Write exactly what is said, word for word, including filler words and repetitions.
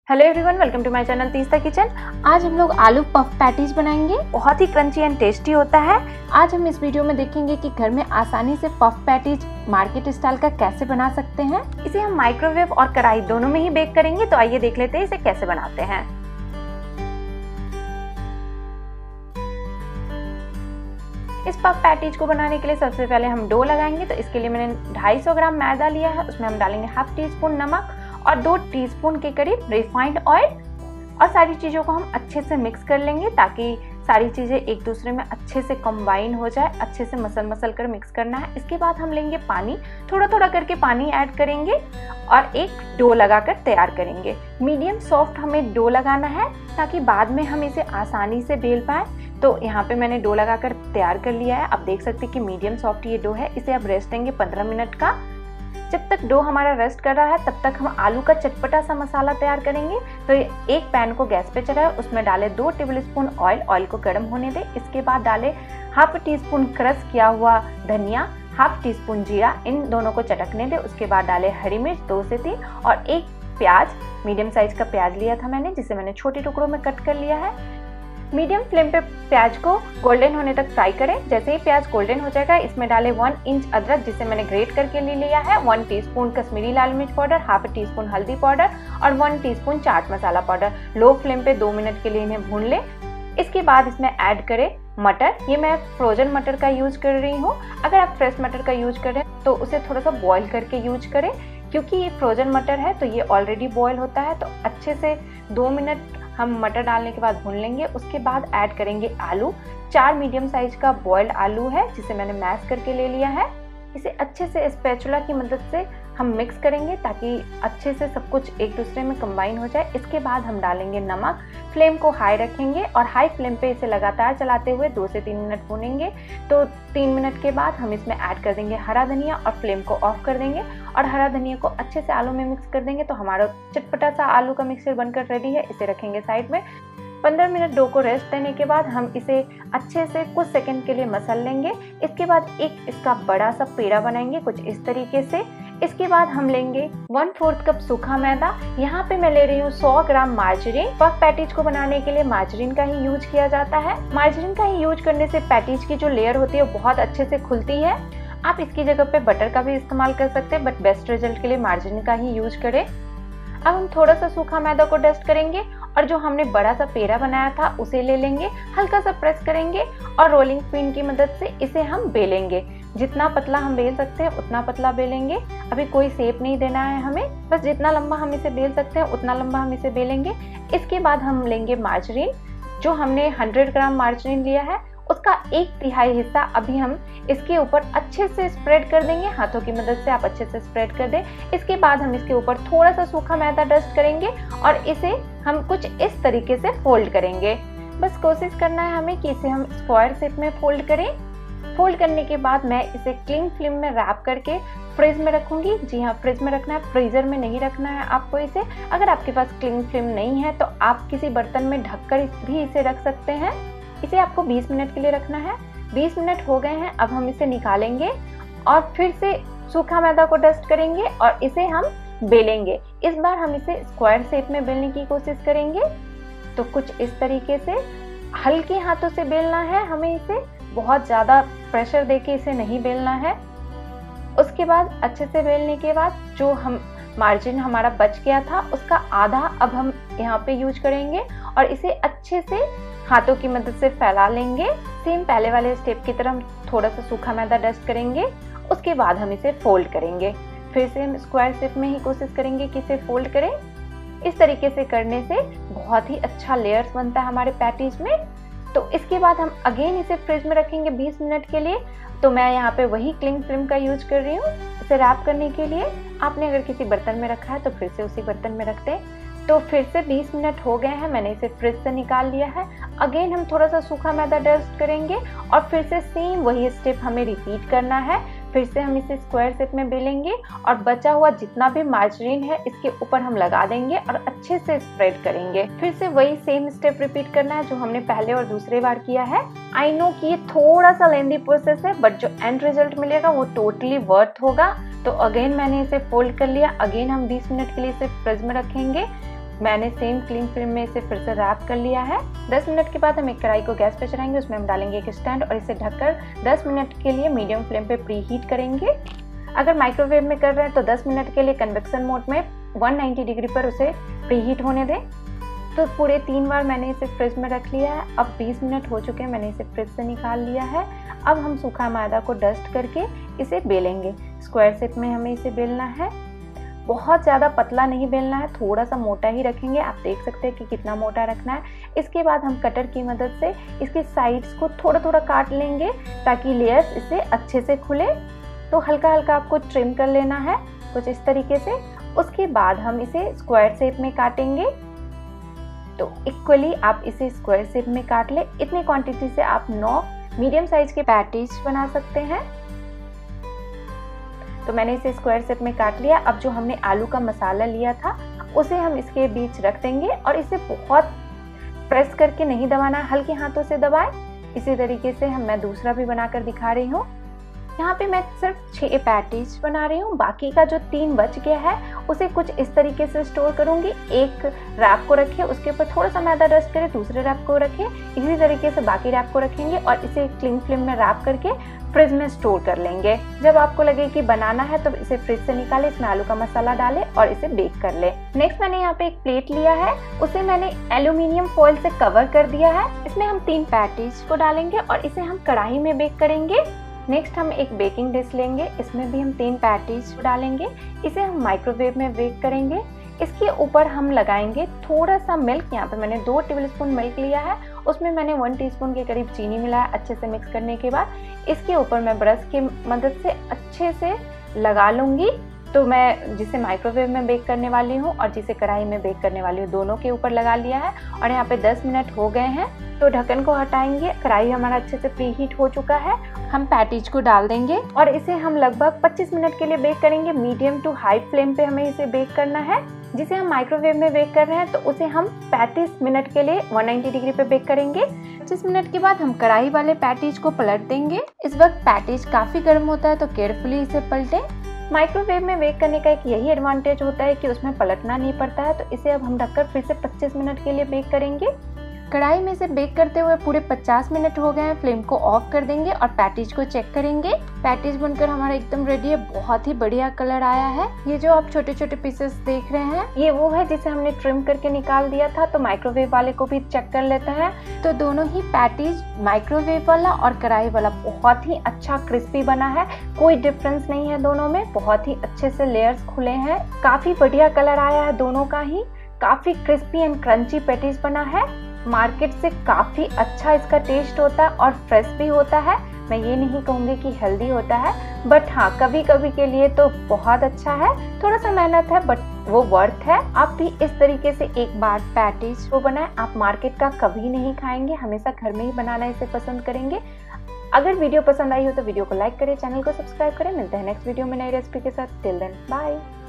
Hello everyone, welcome to my channel Teesta kitchen. आज हम लोग आलू पफ पैटीज बनाएंगे। बहुत ही क्रंची एंड टेस्टी होता है। आज हम इस वीडियो में देखेंगे कि घर में आसानी से पफ पैटीज मार्केट स्टाइल का कैसे बना सकते हैं। इसे हम माइक्रोवेव और कढ़ाई दोनों में ही बेक करेंगे। तो आइए देख लेते हैं इसे कैसे बनाते हैं। इस पफ पैटीज को बनाने के लिए सबसे पहले हम डो लगाएंगे। तो इसके लिए मैंने दो सौ पचास ग्राम मैदा लिया है। उसमें हम डालेंगे हाफ टी स्पून नमक और दो टीस्पून के करीब रिफाइंड ऑयल और सारी चीज़ों को हम अच्छे से मिक्स कर लेंगे ताकि सारी चीज़ें एक दूसरे में अच्छे से कंबाइन हो जाए। अच्छे से मसल मसल कर मिक्स करना है। इसके बाद हम लेंगे पानी, थोड़ा थोड़ा करके पानी ऐड करेंगे और एक डो लगाकर तैयार करेंगे। मीडियम सॉफ्ट हमें डो लगाना है ताकि बाद में हम इसे आसानी से बेल पाए। तो यहाँ पे मैंने डो लगाकर तैयार कर लिया है। आप देख सकते हैं कि मीडियम सॉफ्ट ये डो है। इसे अब रेस्ट देंगे पंद्रह मिनट का। जब तक डो हमारा रेस्ट कर रहा है तब तक हम आलू का चटपटा सा मसाला तैयार करेंगे। तो एक पैन को गैस पे चढ़ाए, उसमें डाले दो टेबलस्पून ऑयल। ऑयल को गर्म होने दें। इसके बाद डाले हाफ टी स्पून क्रश किया हुआ धनिया, हाफ टी स्पून जीरा, इन दोनों को चटकने दें। उसके बाद डाले हरी मिर्च दो से तीन और एक प्याज, मीडियम साइज का प्याज लिया था मैंने, जिसे मैंने छोटे टुकड़ों में कट कर लिया है। मीडियम फ्लेम पे प्याज को गोल्डन होने तक फ्राई करें। जैसे ही प्याज गोल्डन हो जाएगा इसमें डालें वन इंच अदरक, जिसे मैंने ग्रेट करके ले लिया है, वन टीस्पून कश्मीरी लाल मिर्च पाउडर, हाफ टी स्पून हल्दी पाउडर और one teaspoon chaat masala powder. Low flame पे दो मिनट के लिए इन्हें भून लें। इसके बाद इसमें ऐड करें मटर। ये मैं फ्रोजन मटर का यूज कर रही हूँ। अगर आप फ्रेश मटर का यूज करें तो उसे थोड़ा सा बॉईल करके यूज करें, क्योंकि ये फ्रोजन मटर है तो ये ऑलरेडी बॉईल होता है। तो अच्छे से दो मिनट हम मटर डालने के बाद भून लेंगे। उसके बाद ऐड करेंगे आलू। चार मीडियम साइज का बॉइल्ड आलू है जिसे मैंने मैश करके ले लिया है। इसे अच्छे से स्पैचुला की मदद से हम मिक्स करेंगे ताकि अच्छे से सब कुछ एक दूसरे में कंबाइन हो जाए। इसके बाद हम डालेंगे नमक। फ्लेम को हाई रखेंगे और हाई फ्लेम पे इसे लगातार चलाते हुए दो से तीन मिनट भूनेंगे। तो तीन मिनट के बाद हम इसमें ऐड कर देंगे हरा धनिया और फ्लेम को ऑफ कर देंगे और हरा धनिया को अच्छे से आलू में मिक्स कर देंगे। तो हमारा चटपटा सा आलू का मिक्सचर बनकर रेडी है। इसे रखेंगे साइड में। पंद्रह मिनट डो को रेस्ट देने के बाद हम इसे अच्छे से कुछ सेकंड के लिए मसल लेंगे। इसके बाद एक इसका बड़ा सा पेड़ा बनाएंगे कुछ इस तरीके से। इसके बाद हम लेंगे वन फोर्थ कप सूखा मैदा। यहाँ पे मैं ले रही हूँ सौ ग्राम मार्जरीन। पफ पैटीज को बनाने के लिए मार्जरीन का ही यूज किया जाता है। मार्जरीन का ही यूज करने से पैटीज की जो लेयर होती है वो बहुत अच्छे से खुलती है। आप इसकी जगह पे बटर का भी इस्तेमाल कर सकते हैं, बट बेस्ट रिजल्ट के लिए मार्जरीन का ही यूज करें। अब हम थोड़ा सा सूखा मैदा को डस्ट करेंगे और जो हमने बड़ा सा पेड़ा बनाया था उसे ले लेंगे, हल्का सा प्रेस करेंगे और रोलिंग पिन की मदद से इसे हम बेलेंगे। जितना पतला हम बेल सकते हैं उतना पतला बेलेंगे। अभी कोई शेप नहीं देना है हमें, बस जितना लंबा हम इसे बेल सकते हैं उतना लंबा हम इसे बेलेंगे। इसके बाद हम लेंगे मार्जरीन। जो हमने सौ ग्राम मार्जरीन लिया है उसका एक तिहाई हिस्सा अभी हम इसके ऊपर अच्छे से स्प्रेड कर देंगे। हाथों की मदद से आप अच्छे से स्प्रेड कर दें। इसके बाद हम इसके ऊपर थोड़ा सा सूखा मैदा डस्ट करेंगे और इसे हम कुछ इस तरीके से फोल्ड करेंगे। बस कोशिश करना है हमें कि इसे हम स्क्वायर शेप में फोल्ड करें। फोल्ड करने के बाद मैं इसे क्लिंग फिल्म में रैप करके फ्रिज में रखूंगी। जी हाँ, फ्रिज में रखना है, फ्रीजर में नहीं रखना है आपको इसे। अगर आपके पास क्लिंग फिल्म नहीं है तो आप किसी बर्तन में ढककर भी इसे रख सकते हैं। इसे आपको बीस मिनट के लिए रखना है। बीस मिनट हो गए हैं। अब हम इसे निकालेंगे और फिर से सूखा मैदा को डस्ट करेंगे और इसे हम बेलेंगे। इस बार हम इसे स्क्वायर शेप में बेलने की कोशिश करेंगे। तो कुछ इस तरीके से हल्के हाथों से बेलना है हमें इसे, बहुत ज्यादा प्रेशर देके इसे नहीं बेलना है। उसके बाद अच्छे से बेलने के बाद जो हम मार्जिन हमारा बच गया था उसका आधा अब हम यहाँ पे यूज करेंगे और इसे अच्छे से हाथों की मदद से फैला लेंगे। सेम पहले वाले स्टेप की तरह हम थोड़ा सा सूखा मैदा डस्ट करेंगे। उसके बाद हम इसे फोल्ड करेंगे। फिर से हम स्क्वायर शेप में ही कोशिश करेंगे कि इसे फोल्ड करें। इस तरीके से करने से बहुत ही अच्छा लेयर्स बनता है हमारे पैटीज में। तो इसके बाद हम अगेन इसे फ्रिज में रखेंगे बीस मिनट के लिए। तो मैं यहाँ पे वही क्लिंग फिल्म का यूज कर रही हूँ इसे रैप करने के लिए। आपने अगर किसी बर्तन में रखा है तो फिर से उसी बर्तन में रख दें। तो फिर से बीस मिनट हो गए हैं, मैंने इसे फ्रिज से निकाल लिया है। अगेन हम थोड़ा सा सूखा मैदा डस्ट करेंगे और फिर से सेम वही स्टेप हमें रिपीट करना है। फिर से हम इसे स्क्वायर शेप में बेलेंगे और बचा हुआ जितना भी मार्जरीन है इसके ऊपर हम लगा देंगे और अच्छे से स्प्रेड करेंगे। फिर से वही सेम स्टेप रिपीट करना है जो हमने पहले और दूसरे बार किया है। आई नो कि ये थोड़ा सा लेंदी प्रोसेस है, बट जो एंड रिजल्ट मिलेगा वो टोटली वर्थ होगा। तो अगेन मैंने इसे फोल्ड कर लिया। अगेन हम बीस मिनट के लिए इसे फ्रिज में रखेंगे। मैंने सेम क्लिंग फिल्म में इसे फिर से रैप कर लिया है। दस मिनट के बाद हम एक कढ़ाई को गैस पे चढ़ाएंगे, उसमें हम डालेंगे एक स्टैंड और इसे ढककर दस मिनट के लिए मीडियम फ्लेम पे प्री हीट करेंगे। अगर माइक्रोवेव में कर रहे हैं तो दस मिनट के लिए कन्वेक्शन मोड में एक सौ नब्बे डिग्री पर उसे प्री हीट होने दें। तो पूरे तीन बार मैंने इसे फ्रिज में रख लिया है। अब बीस मिनट हो चुके हैं, मैंने इसे फ्रिज से निकाल लिया है। अब हम सूखा मैदा को डस्ट करके इसे बेलेंगे। स्क्वायर शेप में हमें इसे बेलना है, बहुत ज़्यादा पतला नहीं बेलना है, थोड़ा सा मोटा ही रखेंगे। आप देख सकते हैं कि कितना मोटा रखना है। इसके बाद हम कटर की मदद से इसके साइड्स को थोड़ा थोड़ा काट लेंगे ताकि लेयर्स इसे अच्छे से खुले। तो हल्का हल्का आपको ट्रिम कर लेना है कुछ इस तरीके से। उसके बाद हम इसे स्क्वायर शेप में काटेंगे। तो इक्वली आप इसे स्क्वायर शेप में काट ले। इतनी क्वांटिटी से आप नौ मीडियम साइज के पैटीज बना सकते हैं। तो मैंने इसे स्क्वायर शेप में काट लिया। अब जो हमने आलू का मसाला लिया था उसे हम इसके बीच रख देंगे और इसे बहुत प्रेस करके नहीं दबाना, हल्के हाथों से दबाएं। इसी तरीके से हम मैं दूसरा भी बनाकर दिखा रही हूँ। यहाँ पे मैं सिर्फ छह पैटीज बना रही हूँ, बाकी का जो तीन बच गया है उसे कुछ इस तरीके से स्टोर करूंगी। एक रैप को रखे, उसके ऊपर थोड़ा सा मैदा डस्ट करें, दूसरे रैप को रखें, इसी तरीके से बाकी रैप को रखेंगे और इसे क्लिंग फिल्म में रैप करके फ्रिज में स्टोर कर लेंगे। जब आपको लगे कि बनाना है तो इसे फ्रिज से निकाले, इसमें आलू का मसाला डालें और इसे बेक कर ले। नेक्स्ट मैंने यहाँ पे एक प्लेट लिया है, उसे मैंने एल्यूमिनियम फॉइल से कवर कर दिया है। इसमें हम तीन पैटीज को डालेंगे और इसे हम कढ़ाई में बेक करेंगे। नेक्स्ट हम एक बेकिंग डिश लेंगे, इसमें भी हम तीन पैटीज डालेंगे। इसे हम माइक्रोवेव में बेक करेंगे। इसके ऊपर हम लगाएंगे थोड़ा सा मिल्क। यहाँ पे मैंने दो टेबलस्पून मिल्क लिया है, उसमें मैंने वन टीस्पून के करीब चीनी मिलाया। अच्छे से मिक्स करने के बाद इसके ऊपर मैं ब्रश की मदद से अच्छे से लगा लूँगी। तो मैं जिसे माइक्रोवेव में बेक करने वाली हूँ और जिसे कढ़ाई में बेक करने वाली हूँ, दोनों के ऊपर लगा लिया है। और यहाँ पे दस मिनट हो गए हैं, तो ढक्कन को हटाएंगे। कढ़ाई हमारा अच्छे से प्री हीट हो चुका है। हम पैटीज को डाल देंगे और इसे हम लगभग पच्चीस मिनट के लिए बेक करेंगे। मीडियम टू हाई फ्लेम पे हमें इसे बेक करना है। जिसे हम माइक्रोवेव में बेक कर रहे हैं तो उसे हम पैंतीस मिनट के लिए एक सौ नब्बे डिग्री पे बेक करेंगे। पच्चीस मिनट के बाद हम कढ़ाई वाले पैटीज को पलट देंगे। इस वक्त पैटीज काफी गर्म होता है तो केयरफुली इसे पलटें। माइक्रोवेव में बेक करने का एक यही एडवांटेज होता है कि उसमें पलटना नहीं पड़ता है। तो इसे अब हम ढककर फिर से पच्चीस मिनट के लिए बेक करेंगे। कढ़ाई में से बेक करते हुए पूरे पचास मिनट हो गए हैं। फ्लेम को ऑफ कर देंगे और पैटीज को चेक करेंगे। पैटीज बनकर हमारा एकदम रेडी है, बहुत ही बढ़िया कलर आया है। ये जो आप छोटे छोटे पीसेस देख रहे हैं, ये वो है जिसे हमने ट्रिम करके निकाल दिया था। तो माइक्रोवेव वाले को भी चेक कर लेते हैं। तो दोनों ही पैटीज, माइक्रोवेव वाला और कढ़ाई वाला, बहुत ही अच्छा क्रिस्पी बना है। कोई डिफरेंस नहीं है दोनों में, बहुत ही अच्छे से लेयर्स खुले हैं। काफी बढ़िया कलर आया है दोनों का ही। काफी क्रिस्पी एंड क्रंची पैटीज बना है। मार्केट से काफी अच्छा इसका टेस्ट होता है और फ्रेश भी होता है। मैं ये नहीं कहूँगी कि हेल्दी होता है, बट हाँ कभी कभी के लिए तो बहुत अच्छा है। थोड़ा सा मेहनत है बट वो वर्थ है। आप भी इस तरीके से एक बार पैटीज को बनाएं। आप मार्केट का कभी नहीं खाएंगे, हमेशा घर में ही बनाना इसे पसंद करेंगे। अगर वीडियो पसंद आई हो तो वीडियो को लाइक करें, चैनल को सब्सक्राइब करें। मिलते हैं नेक्स्ट वीडियो में नई रेसिपी के साथ। Till then bye.